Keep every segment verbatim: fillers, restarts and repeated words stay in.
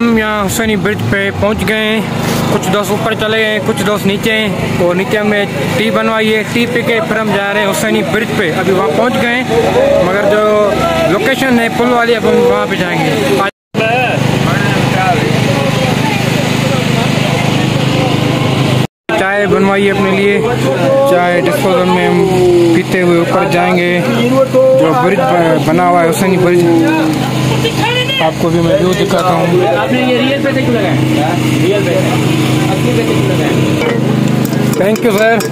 हम यहाँ हुसैनी ब्रिज पे पहुँच गए हैं। कुछ दोस्त ऊपर चले गए, कुछ दोस्त नीचे हैं और नीचे हमने टी बनवाई है। टी पी के फिर हम जा रहे हैं हुसैनी ब्रिज पे। अभी वहाँ पहुँच गए हैं मगर जो लोकेशन है पुल वाली, अब हम वहाँ पे जाएंगे। चाय बनवाई है अपने लिए, चाय डिस्पोजल में हम पीते हुए ऊपर जाएंगे। जो ब्रिज बना हुआ है हुसैनी ब्रिज, आपको भी मैं व्यू दिखाता हूँ। आपने ये रियल पैसे क्यों लगाए? रियल पैसे असली पैसे क्यों लगाए? Thank you sir.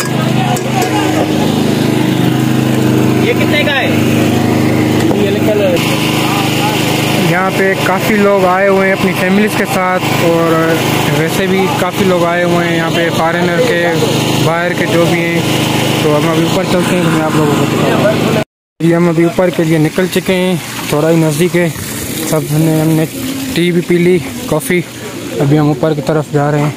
ये कितने का है? ये कलर। यहाँ पे काफ़ी लोग आए हुए हैं अपनी फैमिलीज़ के साथ और वैसे भी काफ़ी लोग आए हुए हैं यहाँ पे, फॉरेनर के, बाहर के जो भी हैं। तो हम अभी ऊपर चलते हैं, मैं आप लोगों को दिखाऊंगा। ये हम अभी ऊपर के लिए निकल चुके हैं, थोड़ा ही नज़दीक है। सब ने हमने टी भी पी ली, कॉफ़ी। अभी हम ऊपर की तरफ जा रहे हैं।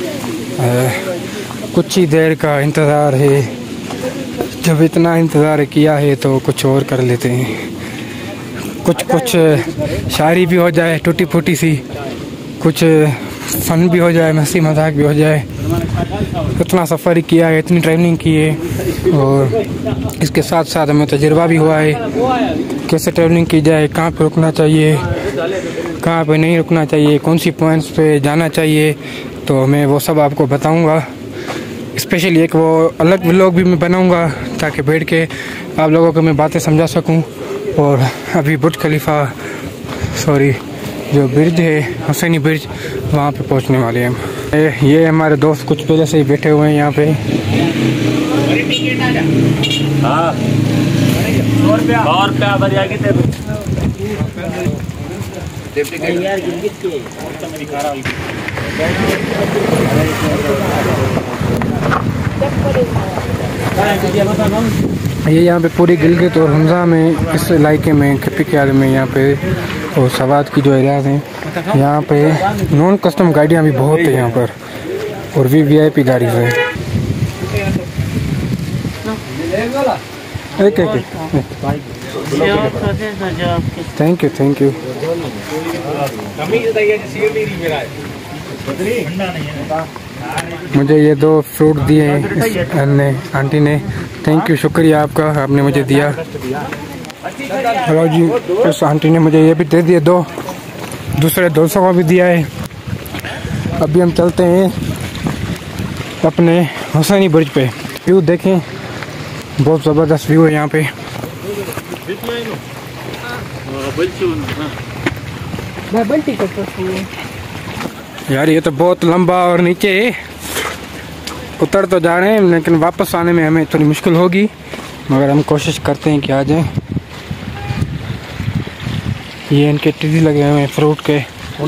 आ, कुछ ही देर का इंतज़ार है। जब इतना इंतज़ार किया है तो कुछ और कर लेते हैं। कुछ कुछ शायरी भी हो जाए टूटी फूटी सी, कुछ फन भी हो जाए, मस्ती मजाक भी हो जाए। इतना सफ़र किया है, इतनी ट्रैवलिंग की है और इसके साथ साथ हमें तजुर्बा भी हुआ है कैसे ट्रैवलिंग की जाए, कहाँ पे रुकना चाहिए, कहाँ पे नहीं रुकना चाहिए, कौन सी पॉइंट्स पे जाना चाहिए। तो मैं वो सब आपको बताऊंगा। स्पेशली एक वो अलग व्लॉग भी मैं बनाऊंगा ताकि बैठ के आप लोगों को मैं बातें समझा सकूं। और अभी बुर्ज खलीफा, सॉरी जो ब्रिज है हुसैनी ब्रिज, वहाँ पे पहुँचने वाले हैं हम। ये हमारे दोस्त कुछ पहले से ही बैठे हुए हैं यहाँ पे। ये यहाँ पे पूरी गिलगित और हमजा में, इस इलाके में खपीक्याल में यहाँ पे और सवात की जो एरियाज हैं, यहाँ पे नॉन कस्टम गाड़ियाँ भी बहुत है यहाँ पर और भी वी आई पी गाड़ी है। एक एक थैंक यू थैंक यू। मुझे ये दो फ्रूट दिए हैं ने आंटी ने, थैंक यू, शुक्रिया आपका, आपने मुझे दिया। हेलो जी, उस आंटी ने मुझे ये भी दे दिए दो, दूसरे दोस्तों को भी दिया है। अभी हम चलते हैं अपने हुसैनी ब्रिज पे। व्यू देखें, बहुत ज़बरदस्त व्यू है यहाँ पे। यार ये तो बहुत लंबा और नीचे है, उतर तो जा रहे हैं लेकिन वापस आने में हमें थोड़ी मुश्किल होगी, मगर हम कोशिश करते हैं कि आ जाएं। ये इनके टीवी लगे हुए हैं फ्रूट के।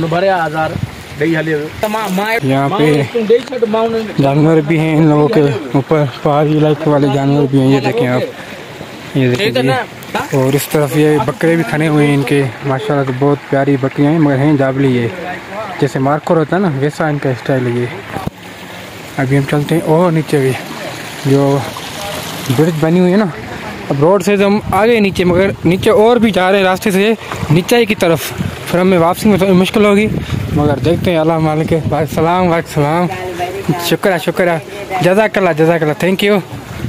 यहाँ पे जानवर भी हैं इन लोगों के ऊपर, पहाड़ी इलाके वाले जानवर भी हैं। ये देखें आप, ये देखिए। और इस तरफ ये बकरे भी खड़े हुए हैं इनके, माशाल्लाह तो बहुत प्यारी बकरियाँ हैं, मगर हैं जाबली। ये जैसे मार्कोर होता है ना, वैसा इनका स्टाइल है ये। अभी हम चलते हैं और नीचे भी जो ब्रिज बनी हुई है ना। अब रोड से तो हम आ गए नीचे, मगर नीचे और भी जा रहे हैं रास्ते से नीचे की तरफ। फिर हमें वापसी में थोड़ी तो मुश्किल होगी, मगर देखते हैं। अल्लाह मालिक है। भाई सलाम वाले सलाम, शुक्र शुक्र, जज़ाकल्लाह जज़ाकल्लाह, थैंक यू।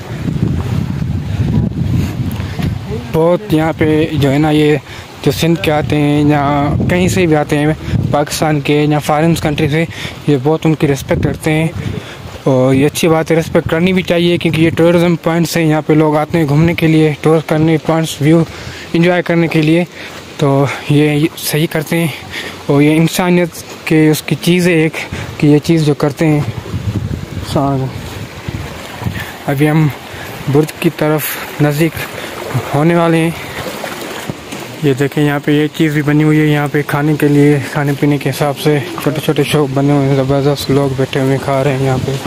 बहुत यहाँ पे जो है ना, ये जो सिंध के आते हैं या कहीं से भी आते हैं, पाकिस्तान के या फॉरेन कंट्री से, ये बहुत उनकी रिस्पेक्ट करते हैं और ये अच्छी बात है, रिस्पेक्ट करनी भी चाहिए क्योंकि ये टूरिज़म पॉइंट्स हैं। यहाँ पे लोग आते हैं घूमने के लिए, टूर करने, पॉइंट्स व्यू एंजॉय करने के लिए, तो ये सही करते हैं। और ये इंसानियत के उसकी चीज़ है एक, कि ये चीज़ जो करते हैं। अभी हम बुर्ज की तरफ नज़दीक होने वाले हैं। ये देखें, यहाँ पे ये चीज़ भी बनी हुई है, यहाँ पे खाने के लिए, खाने पीने के हिसाब से छोटे छोटे शॉप बने हुए हैं। ज़बरदस्त लोग बैठे हुए खा रहे हैं यहाँ पे।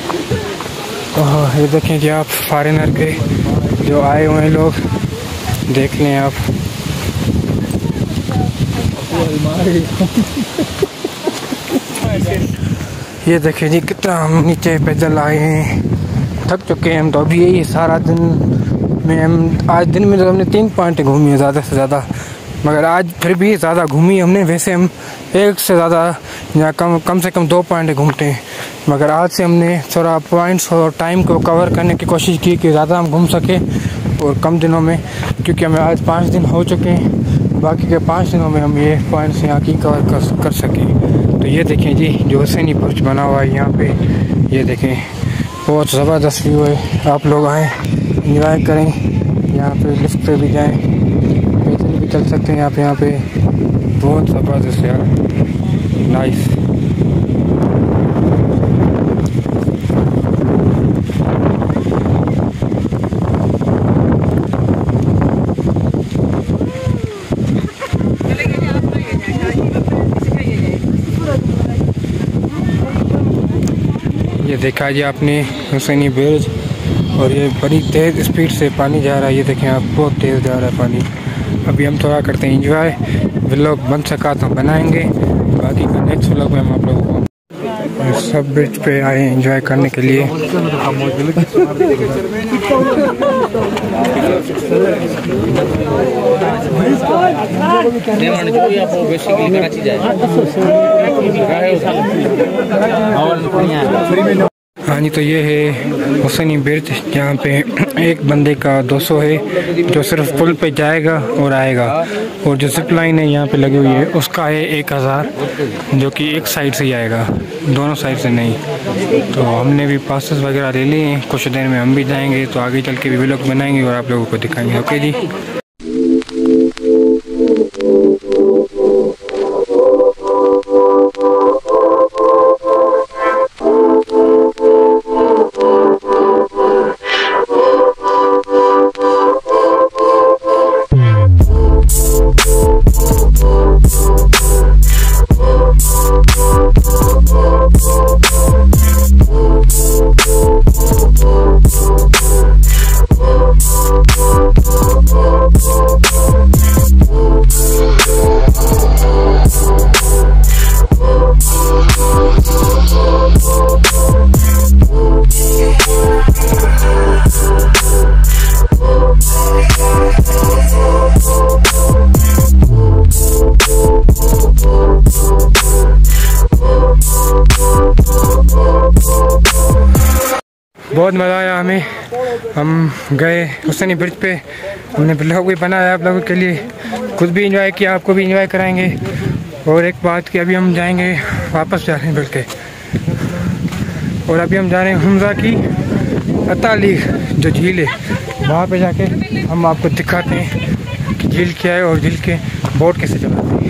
तो ये देखें कि आप फॉरेनर के जो आए हुए हैं लोग, देख लें आप। ये देखें जी कितना हम नीचे पैदल आए हैं, थक चुके हैं हम तो। अभी यही सारा दिन में हम, आज दिन में तो हमने तीन पॉइंट घूमी है ज़्यादा से ज़्यादा, मगर आज फिर भी ज़्यादा घूमी हमने। वैसे हम एक से ज़्यादा या कम कम से कम दो पॉइंट घूमते हैं, मगर आज से हमने थोड़ा पॉइंट्स और टाइम को कवर करने की कोशिश की कि ज़्यादा हम घूम सके और कम दिनों में, क्योंकि हमें आज पाँच दिन हो चुके हैं, बाकी के पाँच दिनों में हम ये पॉइंट्स यहाँ की कवर कर, कर सकें। तो ये देखें जी जो हुसैनी बुर्ज बना हुआ है यहाँ पे, ये देखें बहुत ज़बरदस्त व्यू है। आप लोग आएँ, इंजॉय करें, यहाँ पे लिफ्ट पे भी जाएं, पैदल भी चल सकते हैं आप यहाँ पे। बहुत ज़बरदस्त यार, नाइस। ये देखा जी आपने हुसैनी ब्रिज, और ये बड़ी तेज़ स्पीड से पानी जा रहा है। ये देखें आप, बहुत तेज़ जा रहा है पानी। अभी हम थोड़ा करते हैं एंजॉय, व्लॉग बन सका तो बनाएंगे, बाकी का नेक्स्ट व्लॉग में हम आप लोगों को सब ब्रिज पे आए एंजॉय करने के लिए। हाँ जी, तो ये है हुसैनी ब्रिज, जहाँ पे एक बंदे का दो सौ है जो सिर्फ पुल पे जाएगा और आएगा, और जो जिप लाइन है यहाँ पे लगी हुई है उसका है एक हज़ार, जो कि एक साइड से ही आएगा, दोनों साइड से नहीं। तो हमने भी पासेस वगैरह ले लिए हैं, कुछ देर में हम भी जाएंगे, तो आगे चल के भी व्लॉग बनाएंगे और आप लोगों को दिखाएंगे। ओके जी। बहुत मज़ा आया हमें। हम गए हुसैनी ब्रिज पे, हमने ब्लॉग भी बनाया आप लोगों के लिए, खुद भी एंजॉय किया, आपको भी एंजॉय कराएंगे। और एक बात कि अभी हम जाएंगे, वापस जा रहे हैं बल्कि, और अभी हम जा रहे हैं हमजा की अतालीग जो झील है, वहाँ पे जाके हम आपको दिखाते हैं कि झील क्या है और झील के बोट कैसे चलाते हैं।